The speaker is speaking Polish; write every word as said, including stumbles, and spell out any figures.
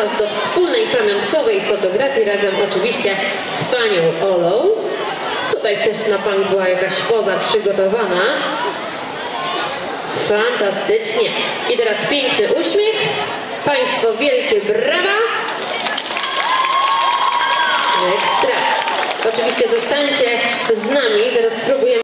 czas do wspólnej pamiątkowej fotografii razem oczywiście z panią Olą. Tutaj też na pan była jakaś poza przygotowana. Fantastycznie. I teraz piękny uśmiech. Państwo wielkie brawa. Ekstra. Oczywiście zostańcie z nami, zaraz spróbujemy.